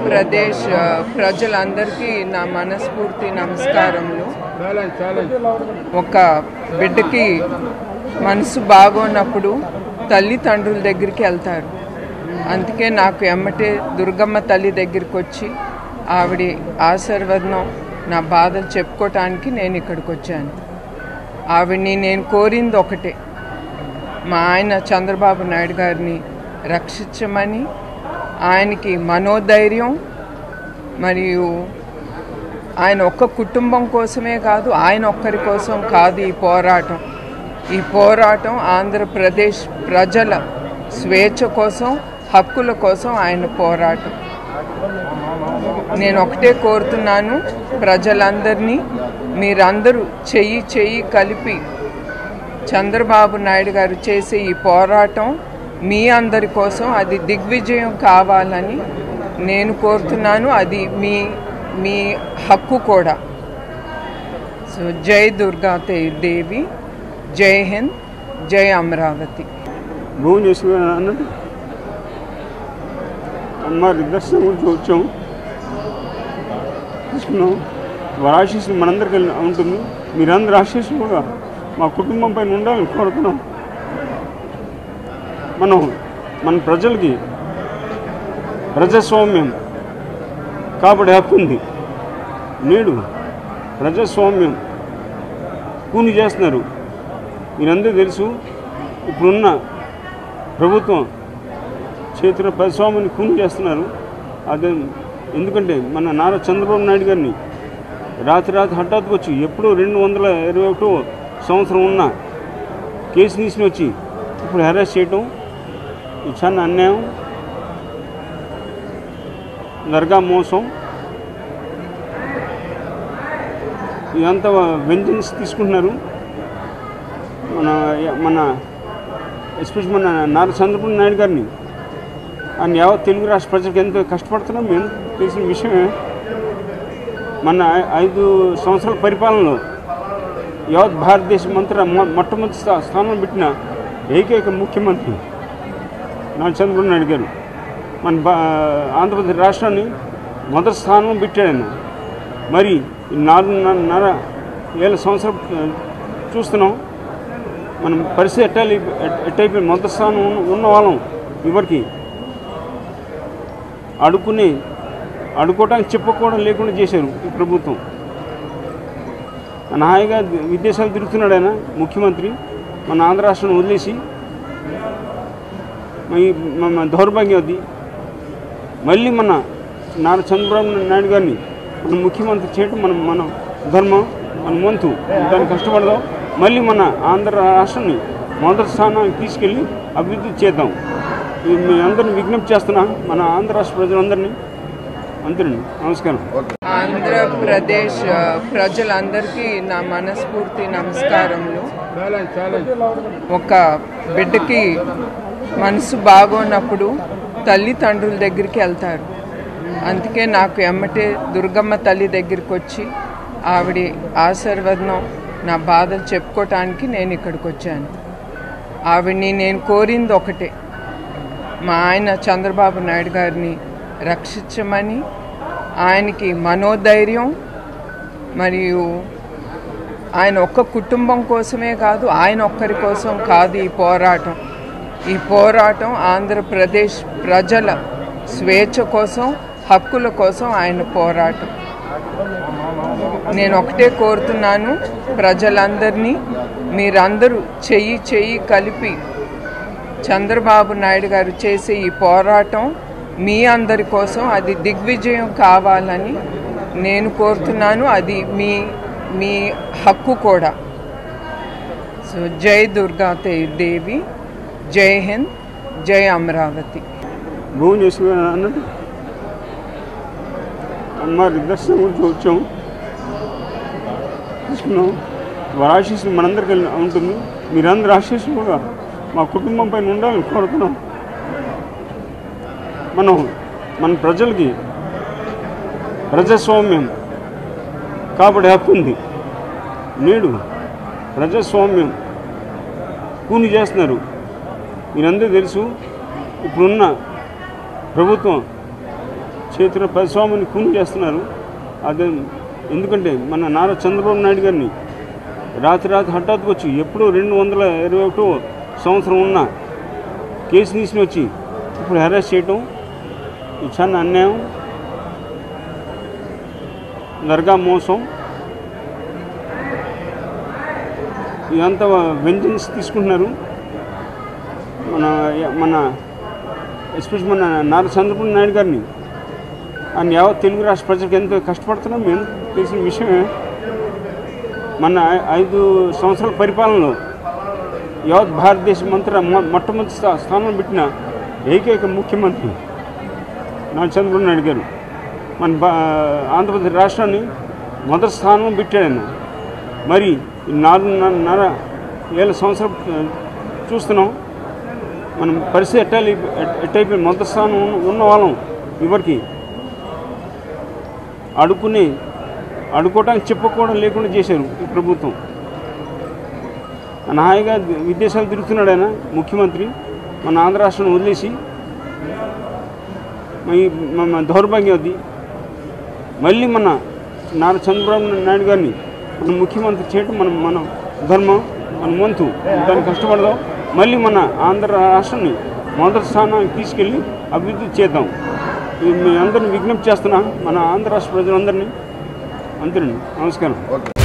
ఆంధ్రప్రదేశ్ ప్రజలందరికీ నా మనస్ఫూర్తి నమస్కారములు. ఒక బిడ్డకి మనసు బాగోనప్పుడు తల్లిదండ్రుల దగ్గరికి వెళ్తారు. అందుకే నాకు ఎమ్మటే దుర్గమ్మ తల్లి దగ్గరికి వచ్చి ఆవిడ ఆశీర్వాదం నా బాధలు చెప్పుకోవటానికి నేను ఇక్కడికి వచ్చాను. ఆవిడ్ని నేను కోరింది ఒకటే, మా ఆయన చంద్రబాబు నాయుడు గారిని రక్షించమని, ఆయనకి మనోధైర్యం, మరియు ఆయన ఒక్క కుటుంబం కోసమే కాదు, ఆయన ఒక్కరి కోసం కాదు ఈ పోరాటం ఆంధ్రప్రదేశ్ ప్రజల స్వేచ్ఛ కోసం, హక్కుల కోసం ఆయన పోరాటం. నేను ఒకటే కోరుతున్నాను ప్రజలందరినీ, మీరందరూ చెయ్యి కలిపి చంద్రబాబు నాయుడు గారు చేసే ఈ పోరాటం మీ అందరి కోసం అది దిగ్విజయం కావాలని నేను కోరుతున్నాను. అది మీ హక్కు కూడా. సో జై దుర్గా దేవి, జై హింద్, జై అమరావతి. భోజనం చేసుకున్నాను అన్నట్టు అమ్మవారి దర్శనం గురించి వచ్చాము, తీసుకున్నాం. వారి ఆశీస్సులు మనందరికీ ఉంటుంది. మీరందరూ ఆశీస్సులు కూడా మా కుటుంబం పైన ఉండాలని కోరుతున్నాం. మన ప్రజలకి ప్రజాస్వామ్యం కాబట్టి హక్కు ఉంది. నేడు ప్రజాస్వామ్యం కూని చేస్తున్నారు. మీరందరూ తెలుసు, ఇప్పుడున్న ప్రభుత్వం చేతిలో ప్రజాస్వామ్యాన్ని కూని చేస్తున్నారు. అదే ఎందుకంటే మన నారా చంద్రబాబు నాయుడు గారిని రాత్రి హఠాత్తుగా వచ్చి ఎప్పుడో 2021 సంవత్సరం ఉన్న కేసు తీసుకుని వచ్చి ఇప్పుడు అరెస్ట్ చేయటం ఇది చాలా అన్యాయం, దర్గా మోసం. ఇదంతా వెంజెన్స్ తీసుకుంటున్నారు. మన ఎస్పెషల్ మన నారా చంద్రబాబు నాయుడు గారిని ఆయన యావత్ తెలుగు రాష్ట్ర ప్రజలకు ఎంతో కష్టపడుతున్నాం. మేము తెలిసిన విషయమే. మన 5 సంవత్సరాల పరిపాలనలో యావత్ భారతదేశ మొట్టమొదటి స్థానంలో పెట్టిన ఏకైక ముఖ్యమంత్రి నారా చంద్రబాబు నాయుడు గారు. మన ఆంధ్రప్రదేశ్ రాష్ట్రాన్ని మొదటి స్థానంలో పెట్టాడు. మరి 4.5 సంవత్సరాలు చూస్తున్నాం. మనం పరిస్థితి ఎట్టయిపోయి మొదటి స్థానం ఉన్న వాళ్ళం ఎవరికి అడుక్కోవడానికి చెప్పుకోవడం లేకుండా చేశారు ఈ ప్రభుత్వం. హాయిగా విదేశాలు తిరుగుతున్నాడు ఆయన ముఖ్యమంత్రి. మన ఆంధ్ర రాష్ట్రాన్ని వదిలేసి మన దౌర్భాగ్యం అది. మళ్ళీ మన నారా చంద్రబాబు నాయుడు గారిని మన ముఖ్యమంత్రి చేయడం మన ధర్మం, మన వంతు. దాన్ని కష్టపడదాం. మళ్ళీ మన ఆంధ్ర రాష్ట్రాన్ని మొదటి స్థానానికి తీసుకెళ్ళి అభివృద్ధి చేద్దాం. మీ అందరిని విజ్ఞప్తి చేస్తున్నా, మన ఆంధ్ర రాష్ట్ర ప్రజలందరినీ. అంతేనండి, నమస్కారం. ఆంధ్రప్రదేశ్ ప్రజలందరికీ నా మనస్ఫూర్తి నమస్కారములు. ఒక బిడ్డకి మనసు బాగోనప్పుడు తల్లిదండ్రుల దగ్గరికి వెళ్తారు. అందుకే నాకు ఎమ్మటే దుర్గమ్మ తల్లి దగ్గరికి వచ్చి ఆవిడ ఆశీర్వాదం నా బాధలు చెప్పుకోవటానికి నేను ఇక్కడికి వచ్చాను. ఆవిడ్ని నేను కోరింది ఒకటే, మా ఆయన చంద్రబాబు నాయుడు గారిని రక్షించమని, ఆయనకి మనోధైర్యం, మరియు ఆయన ఒక్క కుటుంబం కోసమే కాదు, ఆయన ఒక్కరి కోసం కాదు ఈ పోరాటం ఆంధ్రప్రదేశ్ ప్రజల స్వేచ్ఛ కోసం, హక్కుల కోసం ఆయన పోరాటం. నేను ఒకటే కోరుతున్నాను ప్రజలందరినీ, మీరందరూ చెయ్యి కలిపి చంద్రబాబు నాయుడు గారు చేసే ఈ పోరాటం మీ అందరి కోసం అది దిగ్విజయం కావాలని నేను కోరుతున్నాను. అది మీ హక్కు కూడా. సో జై దుర్గా దేవి, జై హింద్, జై అమరావతి. భోజనం చేసుకున్నాను అన్నట్టు అమ్మవారి దర్శనం గురించి వచ్చాము, తీసుకున్నాం. వారి ఆశీస్సులు మనందరికీ ఉంటుంది. మీరందరూ ఆశీస్సులు కూడా మా కుటుంబం పైన ఉండాలని కోరుతున్నాం. మన ప్రజలకి ప్రజాస్వామ్యం కాబట్టి హక్కు ఉంది. నేడు ప్రజాస్వామ్యం కూని చేస్తున్నారు. మీరందరూ తెలుసు, ఇప్పుడున్న ప్రభుత్వం చేతిలో ప్రజాస్వామ్యాన్ని కూని చేస్తున్నారు. అదే ఎందుకంటే మన నారా చంద్రబాబు నాయుడు గారిని రాత్రి హఠాత్తుగా వచ్చి ఎప్పుడూ 221 సంవత్సరం ఉన్న కేసు తీసుకుని వచ్చి ఇప్పుడు అరెస్ట్ చేయటం ఇది చాలా అన్యాయం, దర్గా మోసం. ఇదంతా వెంజెన్స్ తీసుకుంటున్నారు. మన ఎస్పెషల్ మన నారా చంద్రబాబు నాయుడు గారిని ఆయన యావత్ తెలుగు రాష్ట్ర ప్రజలకు ఎంతో కష్టపడుతున్నాం మేము తెలిసిన విషయమే. మన 5 సంవత్సరాల పరిపాలనలో యావత్ భారతదేశం అంతా మొట్టమొదటి స్థానం పెట్టిన ఏకైక ముఖ్యమంత్రి నారా చంద్రబాబు నాయుడు గారు. మన ఆంధ్రప్రదేశ్ రాష్ట్రాన్ని మొదటి స్థానం పెట్టాడు. మరి 4.5 సంవత్సరం చూస్తున్నాం మనం పరిస్థితి ఎట్టయిపోయి మొదటి స్థానం ఉన్న వాళ్ళం ఇవరికి అడుకోవడానికి చెప్పుకోవడం లేకుండా చేశారు ఈ ప్రభుత్వం. హాయిగా విదేశాలు తిరుగుతున్నాడు ఆయన ముఖ్యమంత్రి. మన ఆంధ్ర రాష్ట్రాన్ని వదిలేసి మన దౌర్భాగ్యం అది. మళ్ళీ మన నారా చంద్రబాబు నాయుడు గారిని మన ముఖ్యమంత్రి చేయడం మన ధర్మం, మన వంతు. దాన్ని కష్టపడదాం. మళ్ళీ మన ఆంధ్ర రాష్ట్రాన్ని మొదటి స్థానానికి తీసుకెళ్ళి అభివృద్ధి చేద్దాం. మీ అందరిని విజ్ఞప్తి చేస్తున్నా మన ఆంధ్ర రాష్ట్ర ప్రజలందరినీ. అంతేనండి. నమస్కారం.